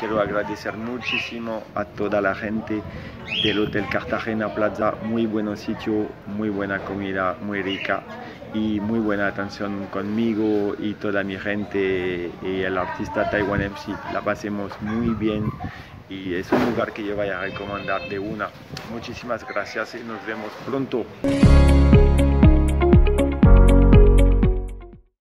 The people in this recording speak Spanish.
quiero agradecer muchísimo a toda la gente del Hotel Cartagena Plaza. Muy buen sitio, muy buena comida, muy rica y muy buena atención conmigo y toda mi gente y el artista Taiwan MC. La pasemos muy bien y es un lugar que yo voy a recomendar de una. Muchísimas gracias y nos vemos pronto.